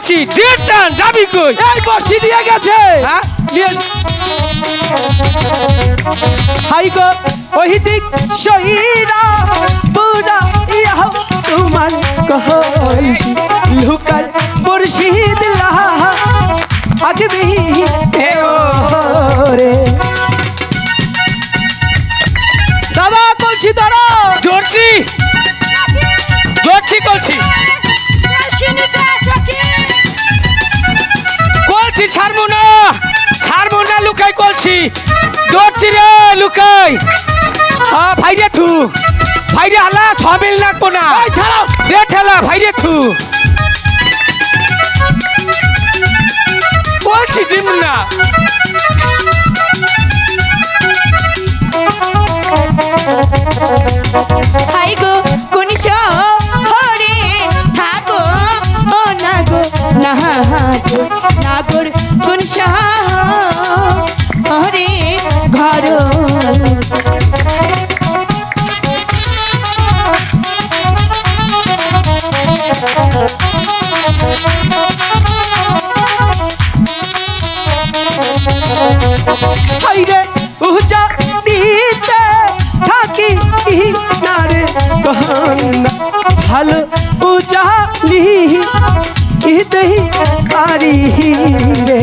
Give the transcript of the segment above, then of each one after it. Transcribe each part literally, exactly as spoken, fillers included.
বলছি ডেটটা যাবি কই? এই বসি নিয়ে গেছে। হ্যাঁ নিয়ে হাই গো ওহিদিক সইরা পুরা ইয়া তোমার কহলছি লুকার মুর্শিদ লাহ আগবি হে রে দাদা কলছি দাঁড়া ধরছি ধরছি কলছি কলছি ছাড়বো না ছাড়বো না লুকাই কলছি ধরছি রে লুকাই হ্যাঁ ভাইরে থু ভাইরে হালা ছ মিল লাগবো না ছাড়াও দে ঠেলা ভাইরে থু বলছি দিব না হাই গো কোনিশ হরে থাকো ও না গো না গো নাগর কোনিশ হরে ঘর হাইরে উজা নিতে থাকি নারে কহন ভালো উজা নি ইতেই পারি রে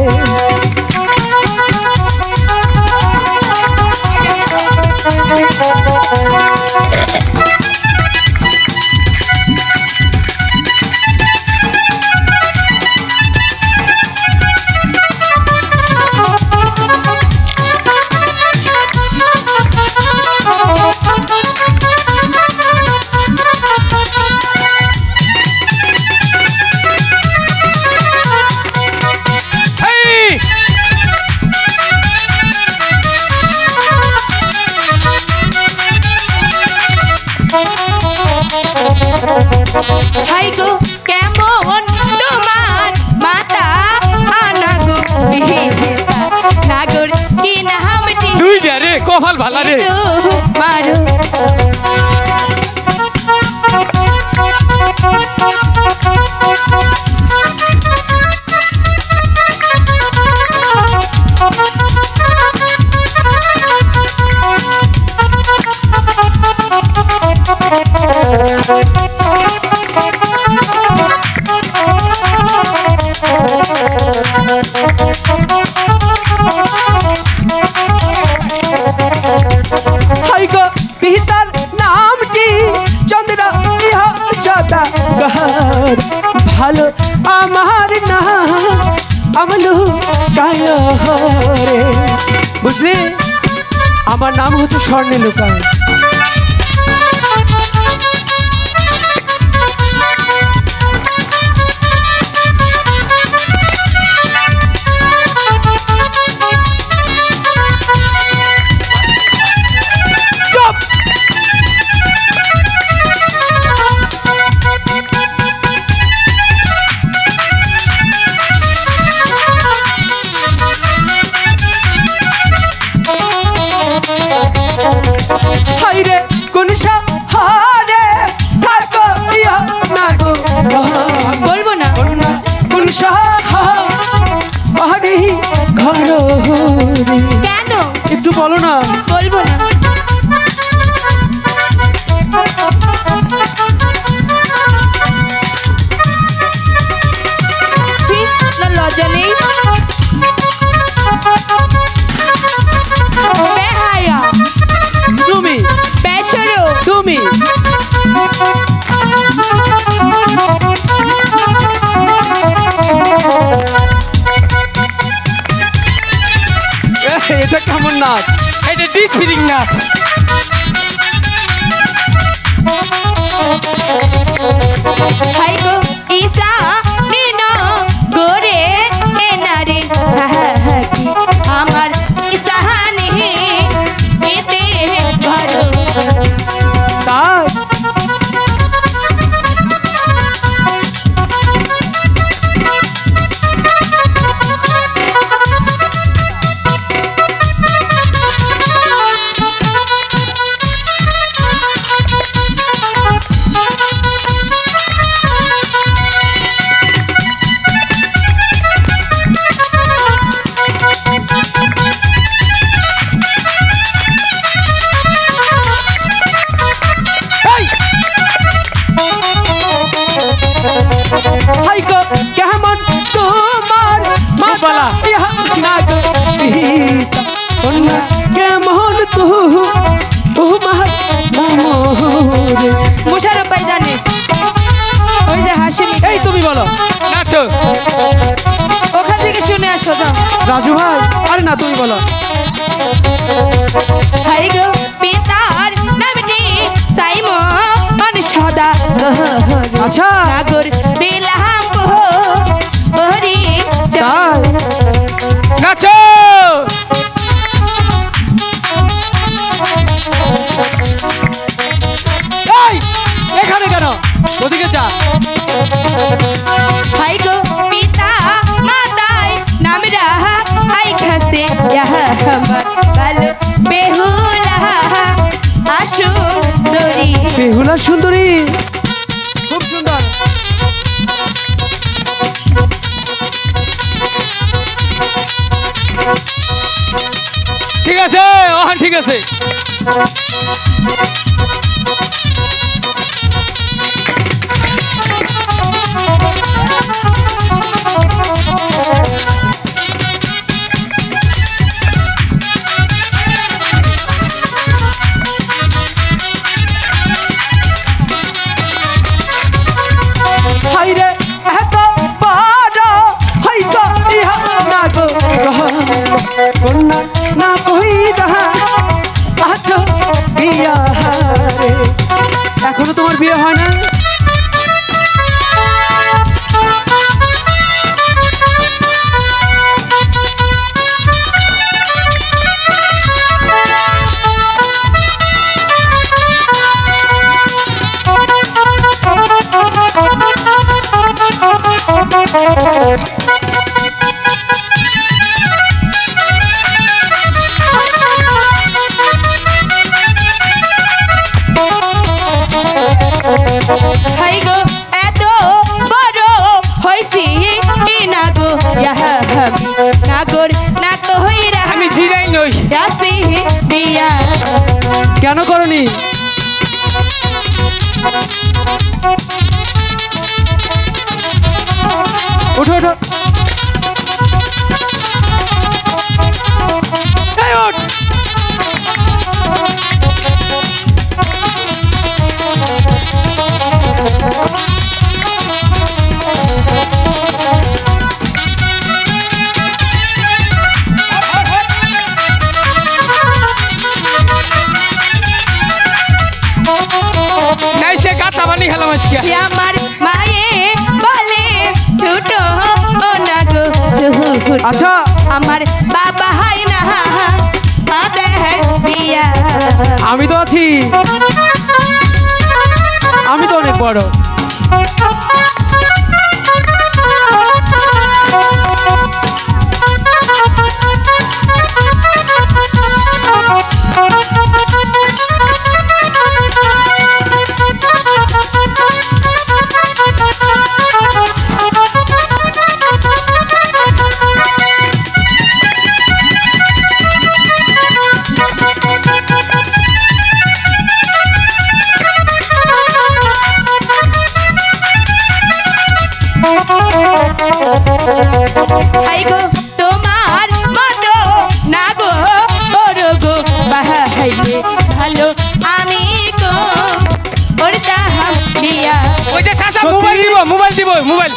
হাই গো কেমন তোমার মাতা আনা গো নাগর কি নামটি দুই রে কপাল ভালা রে মারো হাই গো পিতার নামটি চন্দ্র ইহা সদা গহর ভালো আমার না আমলু গায় রে বুঝলি আমার নাম হচ্ছে স্বর্ণিলুকা হাইরে কোন হারে থাকো ইয়া না গো বলবো না কোন হারে ঘর কেন একটু বলো না বলবো না ছি, না লজ্জা নেই বেহায়া তুমি বেসরো তুমি এটা কেমন নাচ এটা ডিস ফিলিং নাচ হাই গো ঈশা নিনো গোরে এনারে আমার ঈশা নেহি এতে ঘর তাই যশোদা রাজু ভাই আরে না তুমি বলো হাই গো পিতার নামটি সাইমন সদা আচ্ছা নাগর দিলাম হরি তাই নাচো এই এখানে কেন ওদিকে যা হাই গো পিতা মাতায় নাম রাহা আই খাসে আমার ভালো বেহুলা আসুন দরি বেহুলা সুন্দরী খুব সুন্দর ঠিক আছে ওহান ঠিক আছে হাইরে এত বাজা হাইসা ইহা না গো কন্যা না কই দাহা আছো বিয়া রে এখনো তোমার বিয়ে হয় না হাই গো এত বড় হইছি না গো নাগর না কই রাহা আমি জিরাই নই আসি বিয়া কেন করনি ওঠো ওঠো এই ওঠ নাইছে গাতা বানি খেলাম আজকে আমার মায়ে বলে ছোট ও না গো ছোট আচ্ছা আমার বাবা হাই না আদে বিয়া আমি তো আছি আমি তো অনেক বড় হাই গো তোমার মতো না গো ওরো গো বাহাইলে ভালো আমি গো করতাম বিয়া ওই যে চাচা সত্যি? মোবাইল দিব মোবাইল দিব মোবাইল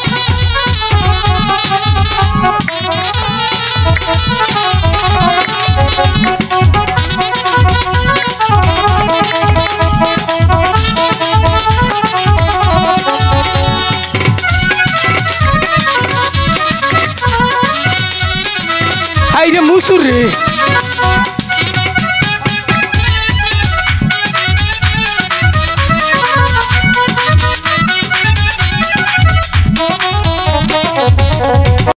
হাই রে মুসুর রে